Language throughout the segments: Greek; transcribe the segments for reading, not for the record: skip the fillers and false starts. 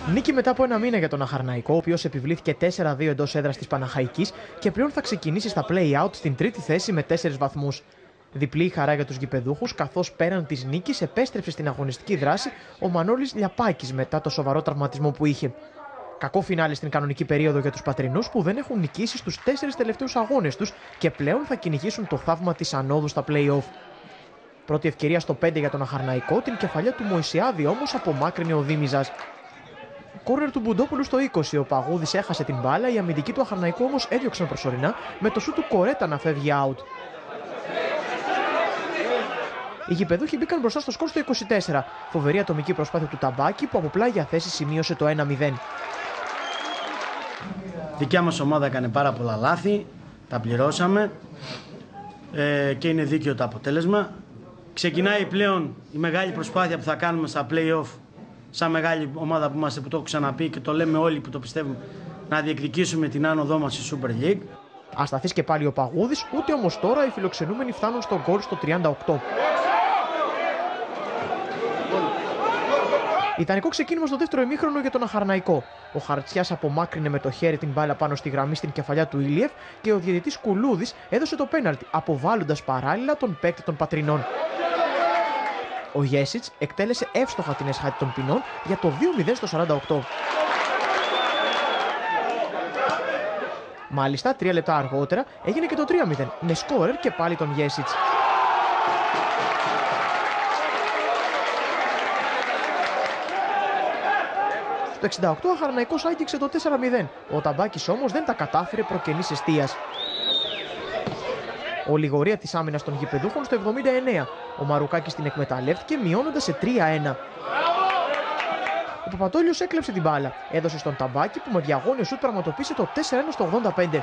Νίκη μετά από ένα μήνα για τον Αχαρναϊκό, ο οποίος επιβλήθηκε 4-2 εντός έδρας της Παναχαϊκής και πλέον θα ξεκινήσει στα play-out στην τρίτη θέση με 4 βαθμούς. Διπλή η χαρά για τους γηπεδούχους, καθώς πέραν της νίκης επέστρεψε στην αγωνιστική δράση ο Μανώλης Λιαπάκης μετά το σοβαρό τραυματισμό που είχε. Κακό φινάλε στην κανονική περίοδο για τους πατρινούς που δεν έχουν νικήσει στους 4 τελευταίους αγώνες τους και πλέον θα κυνηγήσουν το θαύμα της ανόδου στα play-off. Πρώτη ευκαιρία στο 5 για τον Αχαρναϊκό, την κεφαλιά του Μωυσιάδη όμως απομάκρυνε ο Δήμιζας. Κόρνερ του Μπουντόπουλου στο 20, ο Παγούδης έχασε την μπάλα, οι αμυντικοί του Αχαρναϊκού όμως έδιωξαν προσωρινά με το σου του Κορέτα να φεύγει out. Οι γηπεδούχοι μπήκαν μπροστά στο σκορ στο 24. Φοβερή ατομική προσπάθεια του Ταμπάκη που από πλάγια θέση σημείωσε το 1-0. Δικιά μας ομάδα έκανε πάρα πολλά λάθη, τα πληρώσαμε και είναι δίκαιο το αποτέλεσμα. Ξεκινάει πλέον η μεγάλη προσπάθεια που θα κάνουμε στα play-off, σαν μεγάλη ομάδα που είμαστε, που το έχω ξαναπεί και το λέμε όλοι που το πιστεύουμε, να διεκδικήσουμε την άνοδό μας στη Super League. Ασταθής και πάλι ο Παγούδης, ούτε όμως τώρα οι φιλοξενούμενοι φτάνουν στο γκολ στο 38. Ιδανικό ξεκίνημα στο δεύτερο ημίχρονο για τον Αχαρναϊκό. Ο Χαρτσιάς απομάκρυνε με το χέρι την μπάλα πάνω στη γραμμή στην κεφαλιά του Ήλιεφ και ο διαιτητής Κουλούδης έδωσε το πέναλτι, αποβάλλοντας παράλληλα τον παίκτη των Πατρινών. Ο Γέσιτς εκτέλεσε εύστοχα την εσχάτη των ποινών για το 2-0 στο 48. Μάλιστα, 3 λεπτά αργότερα έγινε και το 3-0 με σκόρερ και πάλι τον Γέσιτς. Στο 68 ο Αχαρναϊκός άγγιξε το 4-0. Ο Ταμπάκης όμως δεν τα κατάφερε προκενής εστίας. Ολιγορία της άμυνας των γηπεδούχων στο 79. Ο Μαρουκάκης την εκμεταλλεύτηκε μειώνοντας σε 3-1. Ο Παπατόλιος έκλεψε την μπάλα. Έδωσε στον Ταμπάκη που με διαγώνιο σουτ πραγματοποίησε το 4-1 στο 85.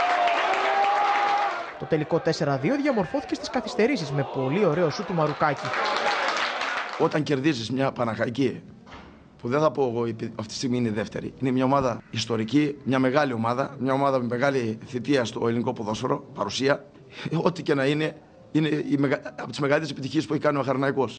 Το τελικό 4-2 διαμορφώθηκε στις καθυστερήσεις με πολύ ωραίο σουτ του Μαρουκάκη. Όταν κερδίζεις μια Παναχαϊκή, που δεν θα πω εγώ αυτή τη στιγμή είναι η δεύτερη, είναι μια ομάδα ιστορική, μια μεγάλη ομάδα, μια ομάδα με μεγάλη θητεία στο ελληνικό ποδόσφαιρο, παρουσία, ό,τι και να είναι από τις μεγαλύτερες επιτυχίες που έχει κάνει ο Αχαρναϊκός.